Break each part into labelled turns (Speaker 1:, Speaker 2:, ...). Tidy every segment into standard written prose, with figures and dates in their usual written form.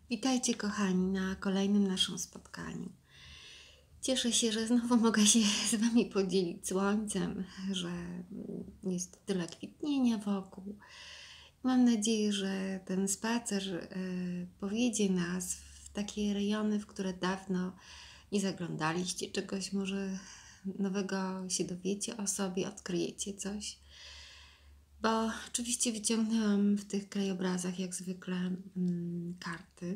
Speaker 1: Witajcie kochani na kolejnym naszym spotkaniu. Cieszę się, że znowu mogę się z Wami podzielić słońcem, że jest tyle kwitnienia wokół. Mam nadzieję, że ten spacer powiedzie nas w takie rejony, w które dawno nie zaglądaliście, czegoś może nowego się dowiecie o sobie, odkryjecie coś. Bo oczywiście wyciągnęłam w tych krajobrazach jak zwykle karty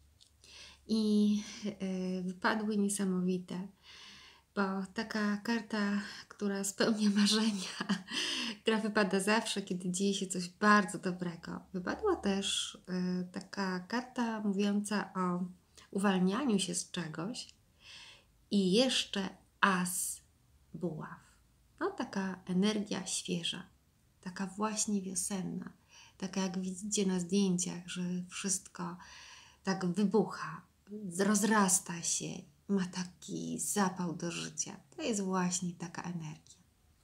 Speaker 1: i wypadły niesamowite, bo taka karta, która spełnia marzenia, która wypada zawsze, kiedy dzieje się coś bardzo dobrego. Wypadła też taka karta mówiąca o uwalnianiu się z czegoś i jeszcze as buław. No taka energia świeża, taka właśnie wiosenna, taka jak widzicie na zdjęciach, że wszystko tak wybucha, rozrasta się, ma taki zapał do życia. To jest właśnie taka energia.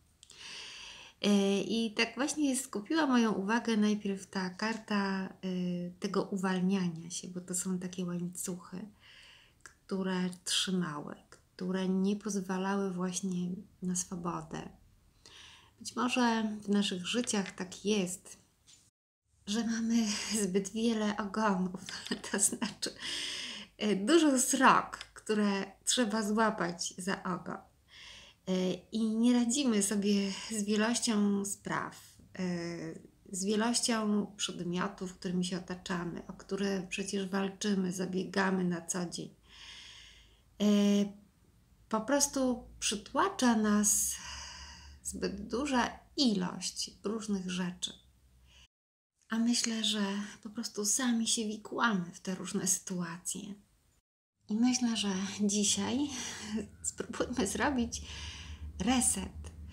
Speaker 1: I tak właśnie skupiła moją uwagę najpierw ta karta tego uwalniania się, bo to są takie łańcuchy, które trzymały, które nie pozwalały właśnie na swobodę. Być może w naszych życiach tak jest, że mamy zbyt wiele ogonów, to znaczy dużo srok, które trzeba złapać za ogon. I nie radzimy sobie z wielością spraw, z wielością przedmiotów, którymi się otaczamy, o które przecież walczymy, zabiegamy na co dzień. Po prostu przytłacza nas zbyt duża ilość różnych rzeczy. A myślę, że po prostu sami się wikłamy w te różne sytuacje. I myślę, że dzisiaj spróbujmy zrobić reset,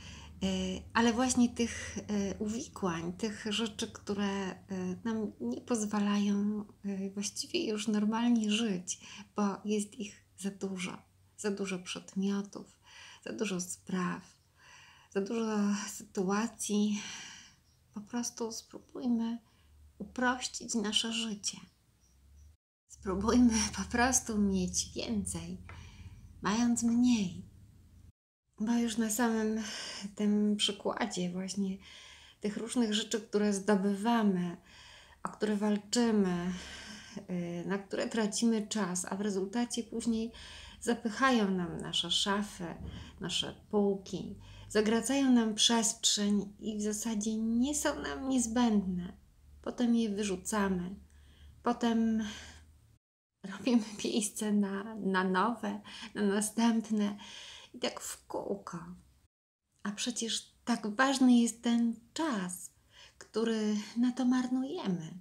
Speaker 1: ale właśnie tych uwikłań, tych rzeczy, które nam nie pozwalają właściwie już normalnie żyć, bo jest ich za dużo przedmiotów, za dużo spraw, za dużo sytuacji. Po prostu spróbujmy uprościć nasze życie. Spróbujmy po prostu mieć więcej, mając mniej. Bo już na samym tym przykładzie właśnie tych różnych rzeczy, które zdobywamy, o które walczymy, na które tracimy czas, a w rezultacie później zapychają nam nasze szafy, nasze półki, zagracają nam przestrzeń i w zasadzie nie są nam niezbędne. Potem je wyrzucamy, potem robimy miejsce na nowe, na następne i tak w kółko. A przecież tak ważny jest ten czas, który na to marnujemy.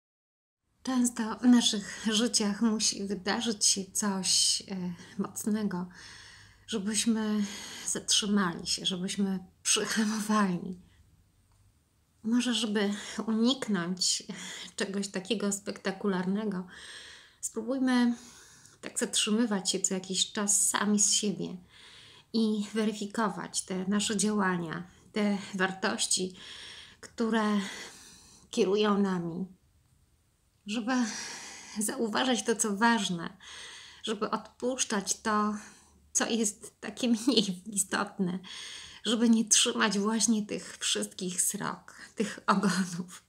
Speaker 1: Często w naszych życiach musi wydarzyć się coś mocnego, żebyśmy zatrzymali się, żebyśmy przyhamowali. Może żeby uniknąć czegoś takiego spektakularnego, spróbujmy tak zatrzymywać się co jakiś czas sami z siebie i weryfikować te nasze działania, te wartości, które kierują nami, żeby zauważać to, co ważne, żeby odpuszczać to, co jest takie mniej istotne, żeby nie trzymać właśnie tych wszystkich srok, tych ogonów.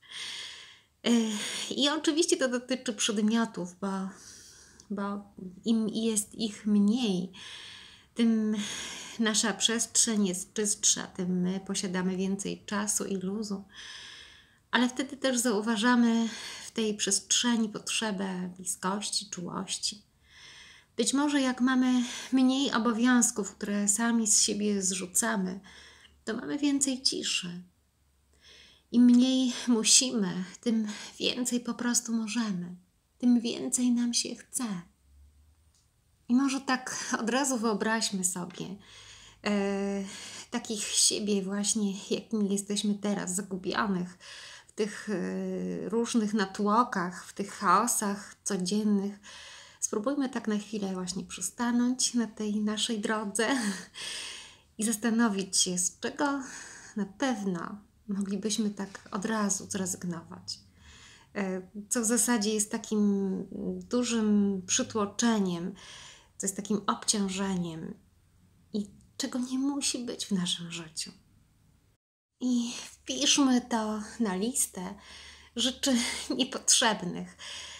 Speaker 1: I oczywiście to dotyczy przedmiotów, bo im jest ich mniej, tym nasza przestrzeń jest czystsza, tym my posiadamy więcej czasu i luzu. Ale wtedy też zauważamy w tej przestrzeni potrzebę bliskości, czułości. Być może jak mamy mniej obowiązków, które sami z siebie zrzucamy, to mamy więcej ciszy. Im mniej musimy, tym więcej po prostu możemy. Tym więcej nam się chce. I może tak od razu wyobraźmy sobie takich siebie właśnie, jakimi jesteśmy teraz, zagubionych w tych różnych natłokach, w tych chaosach codziennych. Spróbujmy tak na chwilę właśnie przystanąć na tej naszej drodze i zastanowić się, z czego na pewno moglibyśmy tak od razu zrezygnować. co w zasadzie jest takim dużym przytłoczeniem, co jest takim obciążeniem i czego nie musi być w naszym życiu. I wpiszmy to na listę rzeczy niepotrzebnych,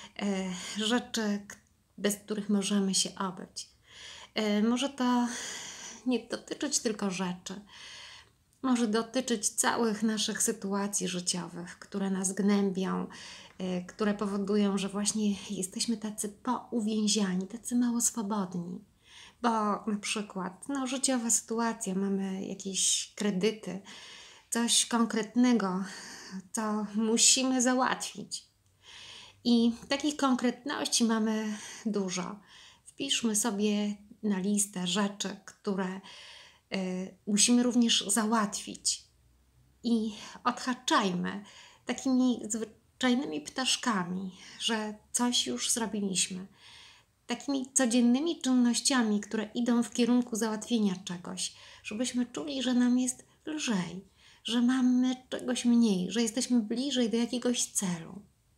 Speaker 1: rzeczy, bez których możemy się obyć. Może to nie dotyczyć tylko rzeczy, może dotyczyć całych naszych sytuacji życiowych, które nas gnębią, które powodują, że właśnie jesteśmy tacy pouwięziani, tacy mało swobodni. Bo na przykład życiowa sytuacja, mamy jakieś kredyty, coś konkretnego, co musimy załatwić. I takich konkretności mamy dużo. Wpiszmy sobie na listę rzeczy, które musimy również załatwić. I odhaczajmy takimi zwyczajnymi ptaszkami, że coś już zrobiliśmy. Takimi codziennymi czynnościami, które idą w kierunku załatwienia czegoś, żebyśmy czuli, że nam jest lżej, że mamy czegoś mniej, że jesteśmy bliżej do jakiegoś celu.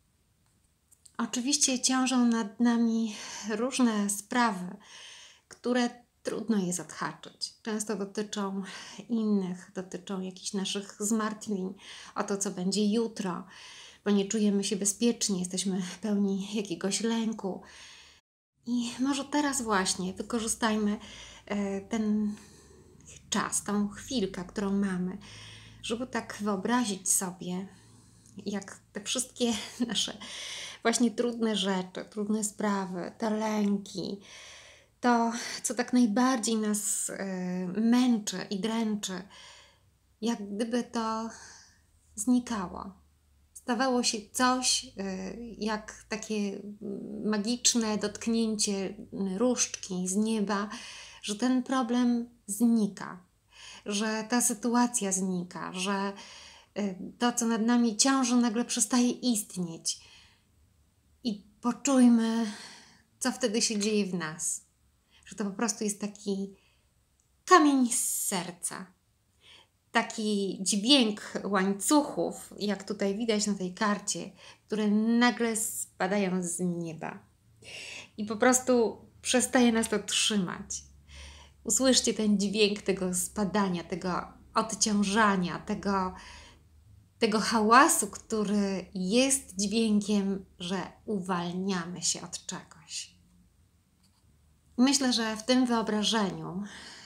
Speaker 1: Oczywiście ciążą nad nami różne sprawy, które trudno jest odhaczyć. Często dotyczą innych, dotyczą jakichś naszych zmartwień, o to, co będzie jutro, bo nie czujemy się bezpiecznie, jesteśmy pełni jakiegoś lęku. I może teraz właśnie wykorzystajmy ten czas, tą chwilkę, którą mamy, żeby tak wyobrazić sobie, jak te wszystkie nasze właśnie trudne rzeczy, trudne sprawy, te lęki, to, co tak najbardziej nas męczy i dręczy, jak gdyby to znikało. Stawało się coś jak takie magiczne dotknięcie różdżki z nieba, że ten problem znika, że ta sytuacja znika, że to, co nad nami ciąży, nagle przestaje istnieć. I poczujmy, co wtedy się dzieje w nas. Że to po prostu jest taki kamień z serca. Taki dźwięk łańcuchów, jak tutaj widać na tej karcie, które nagle spadają z nieba. I po prostu przestaje nas to trzymać. Usłyszcie ten dźwięk tego spadania, tego odciążania, tego hałasu, który jest dźwiękiem, że uwalniamy się od czegoś. Myślę, że w tym wyobrażeniu,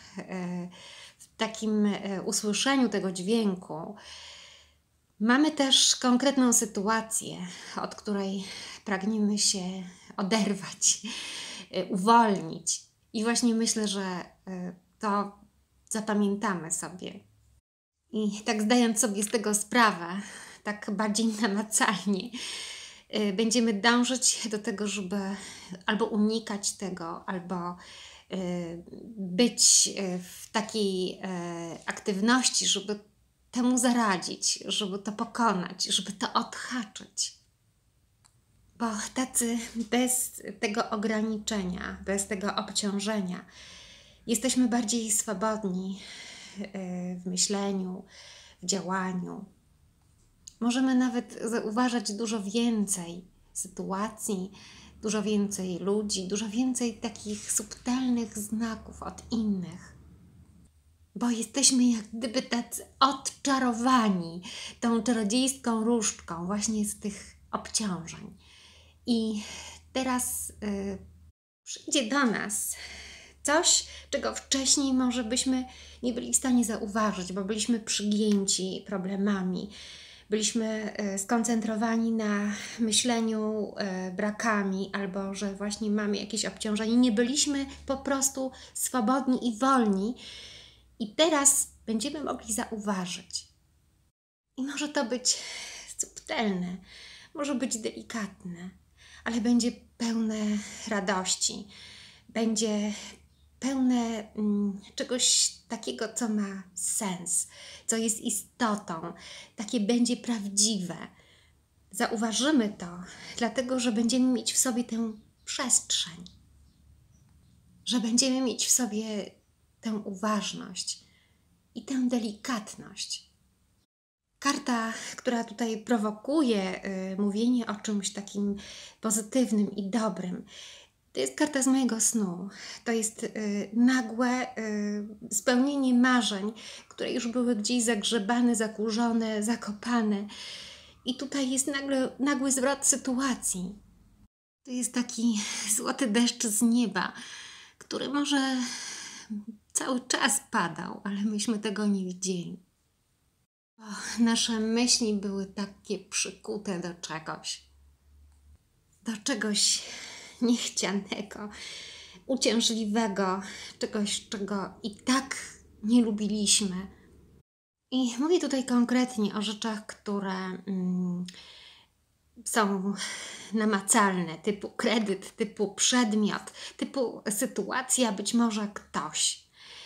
Speaker 1: w takim usłyszeniu tego dźwięku, mamy też konkretną sytuację, od której pragniemy się oderwać, uwolnić. I właśnie myślę, że to zapamiętamy sobie. I tak zdając sobie z tego sprawę, tak bardziej namacalnie, będziemy dążyć do tego, żeby albo unikać tego, albo być w takiej aktywności, żeby temu zaradzić, żeby to pokonać, żeby to odhaczyć. Bo tacy bez tego ograniczenia, bez tego obciążenia jesteśmy bardziej swobodni w myśleniu, w działaniu. Możemy nawet zauważać dużo więcej sytuacji, dużo więcej ludzi, dużo więcej takich subtelnych znaków od innych. Bo jesteśmy jak gdyby tacy odczarowani tą czarodziejską różdżką właśnie z tych obciążeń. I teraz przyjdzie do nas coś, czego wcześniej może byśmy nie byli w stanie zauważyć, bo byliśmy przygięci problemami, byliśmy skoncentrowani na myśleniu brakami, albo że właśnie mamy jakieś obciążenie. Nie byliśmy po prostu swobodni i wolni. I teraz będziemy mogli zauważyć. I może to być subtelne, może być delikatne, ale będzie pełne radości, będzie pełne czegoś takiego, co ma sens, co jest istotą, takie będzie prawdziwe. Zauważymy to, dlatego że będziemy mieć w sobie tę przestrzeń, że będziemy mieć w sobie tę uważność i tę delikatność. Karta, która tutaj prowokuje mówienie o czymś takim pozytywnym i dobrym, to jest karta z mojego snu. To jest nagłe spełnienie marzeń, które już były gdzieś zagrzebane, zakurzone, zakopane. I tutaj jest nagły zwrot sytuacji. To jest taki złoty deszcz z nieba, który może cały czas padał, ale myśmy tego nie widzieli. Bo nasze myśli były takie przykute do czegoś niechcianego, uciążliwego, czegoś, czego i tak nie lubiliśmy. I mówię tutaj konkretnie o rzeczach, które są namacalne, typu kredyt, typu przedmiot, typu sytuacja, być może ktoś.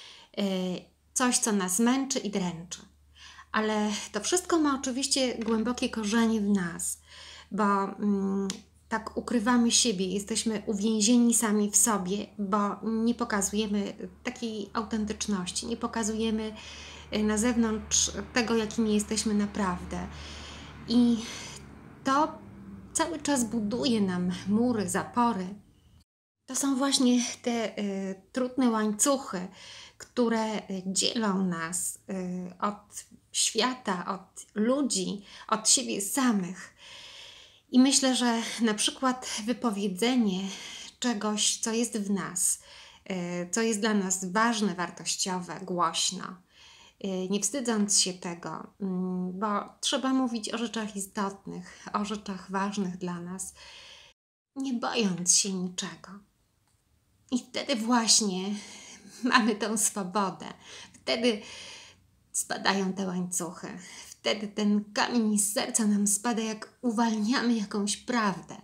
Speaker 1: Coś, co nas męczy i dręczy. Ale to wszystko ma oczywiście głębokie korzenie w nas, bo tak ukrywamy siebie, jesteśmy uwięzieni sami w sobie, bo nie pokazujemy takiej autentyczności, nie pokazujemy na zewnątrz tego, jakimi jesteśmy naprawdę. I to cały czas buduje nam mury, zapory. To są właśnie te trudne łańcuchy, które dzielą nas od świata, od ludzi, od siebie samych. I myślę, że na przykład wypowiedzenie czegoś, co jest w nas, co jest dla nas ważne, wartościowe, głośno, nie wstydząc się tego, bo trzeba mówić o rzeczach istotnych, o rzeczach ważnych dla nas, nie bojąc się niczego. I wtedy właśnie mamy tę swobodę. Wtedy spadają te łańcuchy. Wtedy ten kamień z serca nam spada, jak uwalniamy jakąś prawdę.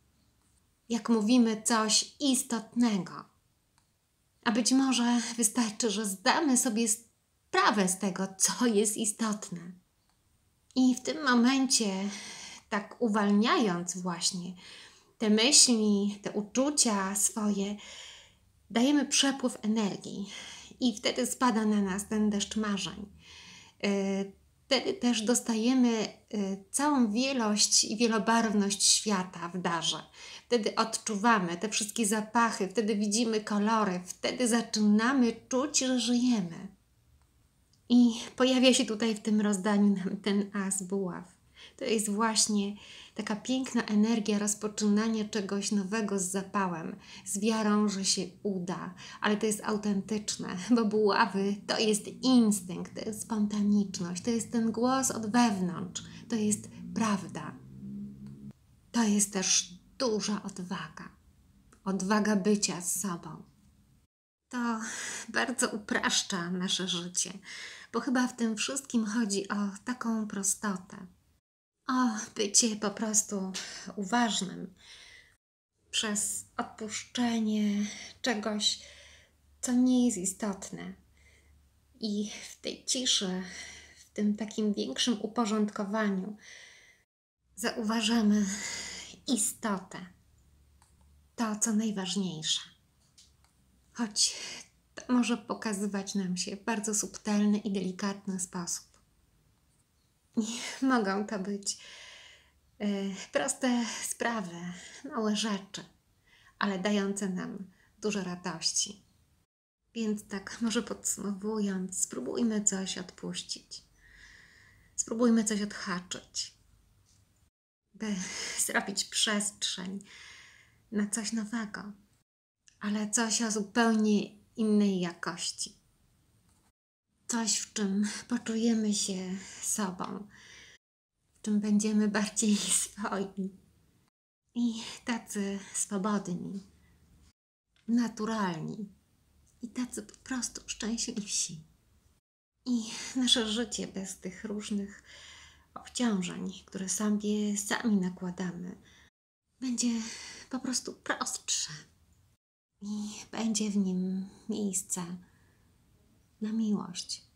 Speaker 1: Jak mówimy coś istotnego. A być może wystarczy, że zdamy sobie sprawę z tego, co jest istotne. I w tym momencie, tak uwalniając właśnie te myśli, te uczucia swoje, dajemy przepływ energii i wtedy spada na nas ten deszcz marzeń. Wtedy też dostajemy całą wielość i wielobarwność świata w darze. Wtedy odczuwamy te wszystkie zapachy, wtedy widzimy kolory, wtedy zaczynamy czuć, że żyjemy. I pojawia się tutaj w tym rozdaniu nam ten as buław. To jest właśnie taka piękna energia rozpoczynania czegoś nowego z zapałem, z wiarą, że się uda, ale to jest autentyczne, bo buławy to jest instynkt, to jest spontaniczność, to jest ten głos od wewnątrz, to jest prawda. To jest też duża odwaga, odwaga bycia z sobą. To bardzo upraszcza nasze życie, bo chyba w tym wszystkim chodzi o taką prostotę. O bycie po prostu uważnym przez odpuszczenie czegoś, co nie jest istotne. I w tej ciszy, w tym takim większym uporządkowaniu zauważamy istotę, to co najważniejsze. Choć to może pokazywać nam się w bardzo subtelny i delikatny sposób. I mogą to być proste sprawy, małe rzeczy, ale dające nam dużo radości. Więc tak może podsumowując, spróbujmy coś odpuścić. Spróbujmy coś odhaczyć, by zrobić przestrzeń na coś nowego, ale coś o zupełnie innej jakości. Coś, w czym poczujemy się sobą, w czym będziemy bardziej swoi i tacy swobodni, naturalni i tacy po prostu szczęśliwsi. I nasze życie bez tych różnych obciążeń, które sobie sami nakładamy, będzie po prostu prostsze i będzie w nim miejsce na miłość.